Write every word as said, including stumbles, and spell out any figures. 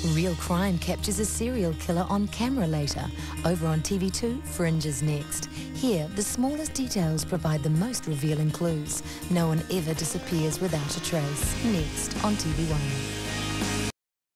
Real crime captures a serial killer on camera later. Over on T V two, Fringe is next. Here, the smallest details provide the most revealing clues. No one ever disappears without a trace. Next on T V one.